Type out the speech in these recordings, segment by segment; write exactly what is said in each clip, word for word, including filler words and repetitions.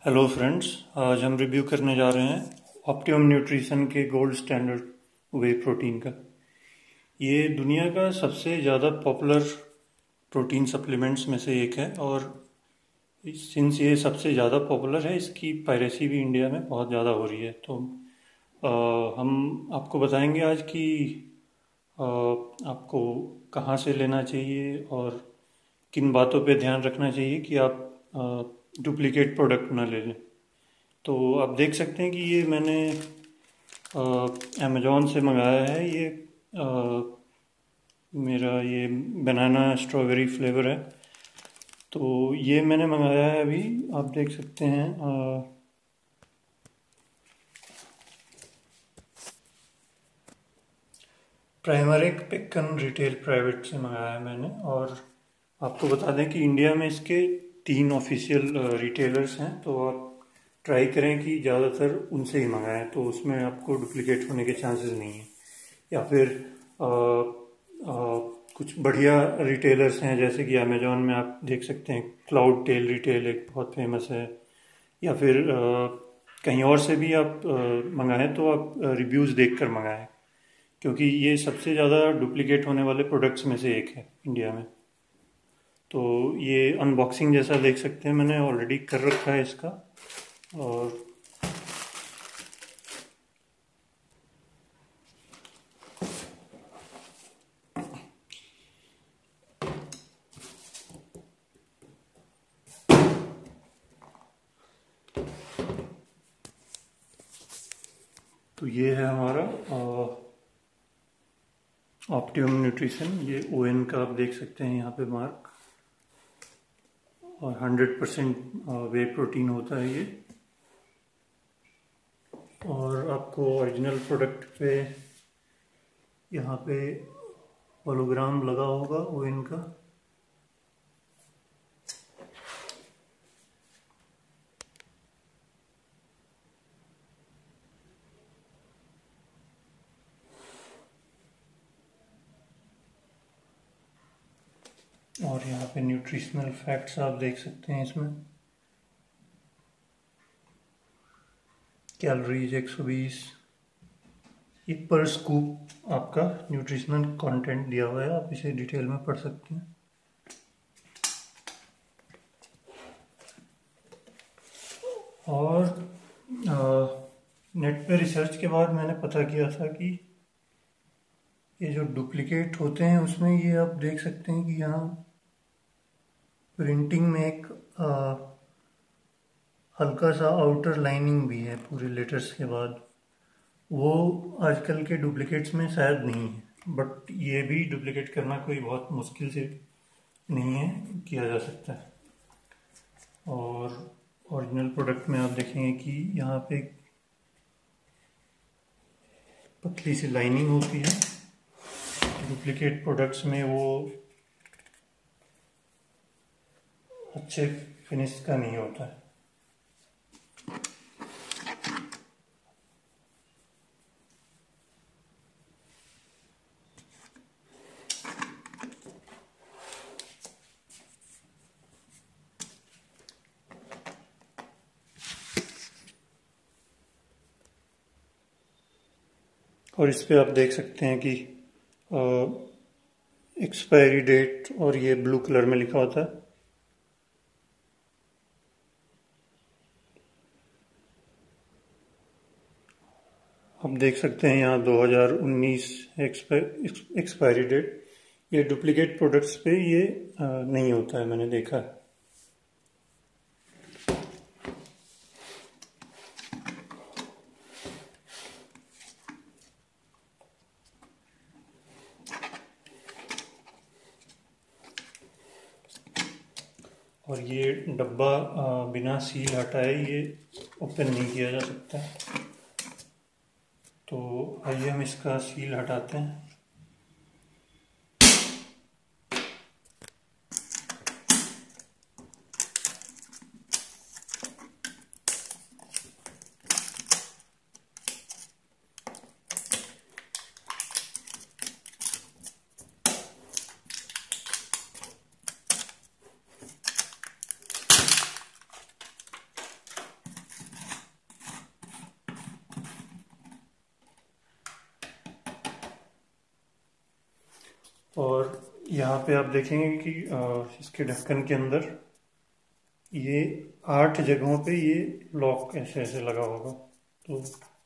Hello friends, आज हम review करने जा रहे हैं ऑप्टिमम न्यूट्रिशन के गोल्ड स्टैंडर्ड वे प्रोटीन का। ये दुनिया का सबसे ज़्यादा पॉपुलर प्रोटीन सप्लीमेंट्स में से एक है और सिंस ये सबसे ज़्यादा पॉपुलर है, इसकी पायरेसी भी इंडिया में बहुत ज़्यादा हो रही है। तो आ, हम आपको बताएंगे आज कि आ, आपको कहाँ से लेना चाहिए और किन बातों पे ध्यान रखना चाहिए कि आप डुप्लीकेट प्रोडक्ट ना ले लें। तो आप देख सकते हैं कि ये मैंने अमेज़ॉन से मंगाया है। ये आ, मेरा ये बनाना स्ट्रॉबेरी फ्लेवर है। तो ये मैंने मंगाया है अभी, आप देख सकते हैं। प्राइमरिक पिकन रिटेल प्राइवेट से मंगाया है मैंने। और आपको बता दें कि इंडिया में इसके तीन ऑफिशियल रिटेलर्स हैं, तो आप ट्राई करें कि ज़्यादातर उनसे ही मंगाएं, तो उसमें आपको डुप्लीकेट होने के चांसेस नहीं हैं। या फिर आ, आ, कुछ बढ़िया रिटेलर्स हैं, जैसे कि अमेज़ॉन में आप देख सकते हैं क्लाउड टेल रिटेल एक बहुत फेमस है। या फिर आ, कहीं और से भी आप मंगाएं तो आप रिव्यूज़ देख कर मंगाएं, क्योंकि ये सबसे ज़्यादा डुप्लीकेट होने वाले प्रोडक्ट्स में से एक है इंडिया में। तो ये अनबॉक्सिंग जैसा देख सकते हैं, मैंने ऑलरेडी कर रखा है इसका। और तो ये है हमारा ऑप्टिमम न्यूट्रिशन। ये ओएन का आप देख सकते हैं यहाँ पे मार्क, और हंड्रेड परसेंट वे प्रोटीन होता है ये। और आपको ओरिजिनल प्रोडक्ट पे यहाँ पे होलोग्राम लगा होगा ओएन का। और यहाँ पे न्यूट्रिशनल फैक्ट्स आप देख सकते हैं इसमें। कैलोरीज एक सौ बीस, ये पर स्कूप आपका न्यूट्रिशनल कंटेंट दिया हुआ है, आप इसे डिटेल में पढ़ सकते हैं। और आ, नेट पे रिसर्च के बाद मैंने पता किया था कि ये जो डुप्लीकेट होते हैं उसमें ये आप देख सकते हैं कि यहाँ प्रिंटिंग में एक आ, हल्का सा आउटर लाइनिंग भी है पूरे लेटर्स के बाद। वो आजकल के डुप्लीकेट्स में शायद नहीं है, बट ये भी डुप्लीकेट करना कोई बहुत मुश्किल से नहीं है, किया जा सकता है। और ओरिजिनल प्रोडक्ट में आप देखेंगे कि यहाँ पे पतली सी लाइनिंग होती है। डुप्लीकेट प्रोडक्ट्स में वो अच्छे फिनिश का नहीं होता है। और इस पे आप देख सकते हैं कि एक्सपायरी डेट और ये ब्लू कलर में लिखा होता है। आप देख सकते हैं यहाँ दो हज़ार उन्नीस एक्सपायरी डेट। ये डुप्लीकेट प्रोडक्ट्स पे ये नहीं होता है, मैंने देखा है। और ये डब्बा बिना सील हटाए ये ओपन नहीं किया जा सकता। तो आइए हम इसका सील हटाते हैं। और यहाँ पे आप देखेंगे कि अ, इसके ढक्कन के अंदर ये आठ जगहों पे ये लॉक ऐसे ऐसे लगा होगा। तो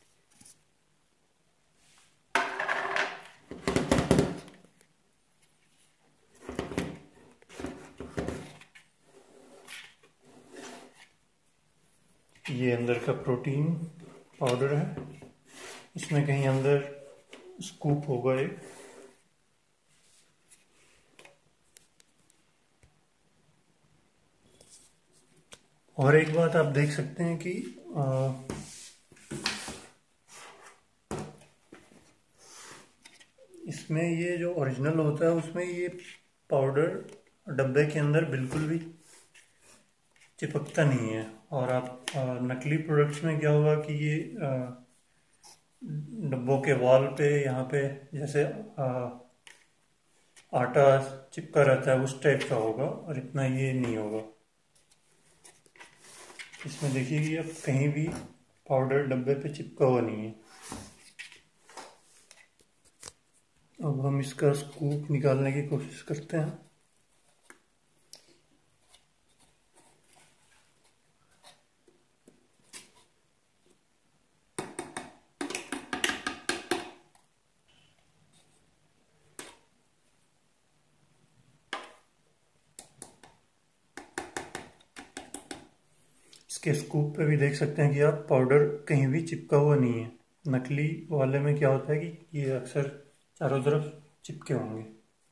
ये अंदर का प्रोटीन पाउडर है, इसमें कहीं अंदर स्कूप होगा एक। और एक बात आप देख सकते हैं कि आ, इसमें ये जो ओरिजिनल होता है उसमें ये पाउडर डब्बे के अंदर बिल्कुल भी चिपकता नहीं है। और आप आ, नकली प्रोडक्ट्स में क्या होगा कि ये आ, डब्बों के वॉल पे यहाँ पे जैसे आ, आटा चिपका रहता है उस टाइप का होगा, और इतना ये नहीं होगा। इसमें देखिए कि अब कहीं भी पाउडर डब्बे पे चिपका हुआ नहीं है। अब हम इसका स्कूप निकालने की कोशिश करते हैं। इसके स्कूप पे भी देख सकते हैं कि आप पाउडर कहीं भी चिपका हुआ नहीं है। नकली वाले में क्या होता है कि ये अक्सर चारों तरफ चिपके होंगे।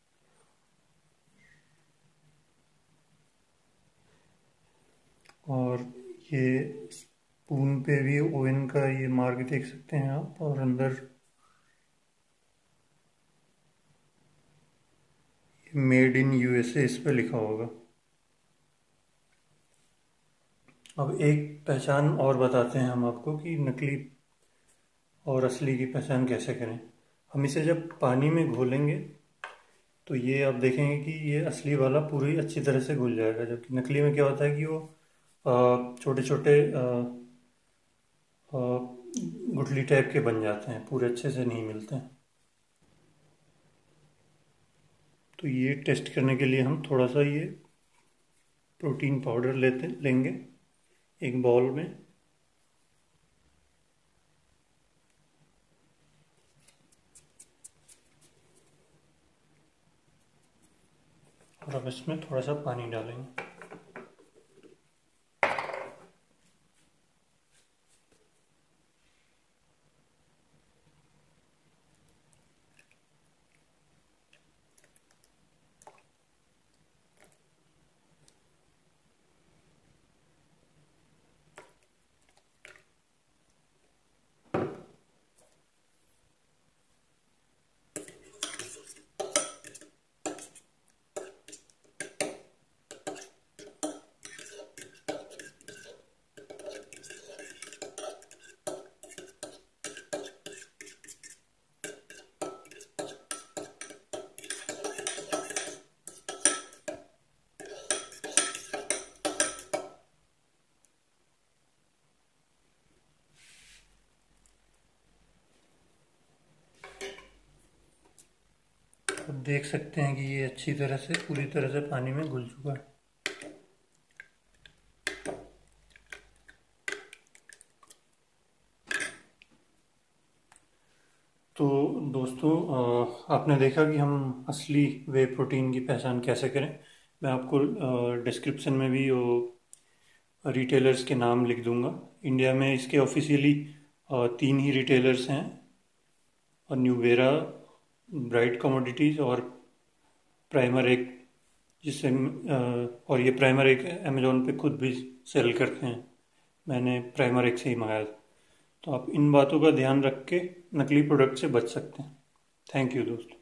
और ये स्पून पे भी ओवन का ये मार्क देख सकते हैं आप, और अंदर मेड इन यूएसए इस पे लिखा होगा। अब एक पहचान और बताते हैं हम आपको कि नकली और असली की पहचान कैसे करें। हम इसे जब पानी में घोलेंगे तो ये आप देखेंगे कि ये असली वाला पूरी अच्छी तरह से घुल जाएगा, जबकि नकली में क्या होता है कि वो छोटे छोटे गुठली टाइप के बन जाते हैं, पूरे अच्छे से नहीं मिलते हैं। तो ये टेस्ट करने के लिए हम थोड़ा सा ये प्रोटीन पाउडर लेते लेंगे एक बाउल में, और अब इसमें थोड़ा सा पानी डालेंगे। अब देख सकते हैं कि ये अच्छी तरह से पूरी तरह से पानी में घुल चुका है। तो दोस्तों, आपने देखा कि हम असली वे प्रोटीन की पहचान कैसे करें। मैं आपको डिस्क्रिप्शन में भी वो रिटेलर्स के नाम लिख दूंगा। इंडिया में इसके ऑफिशियली तीन ही रिटेलर्स हैं, और न्यूवेरा, ब्राइट कमोडिटीज़ और प्राइमर एक, जिससे और ये प्राइमर एक अमेजोन पे खुद भी सेल करते हैं। मैंने प्राइमर एक से ही मंगाया था। तो आप इन बातों का ध्यान रख के नकली प्रोडक्ट से बच सकते हैं। थैंक यू दोस्तों।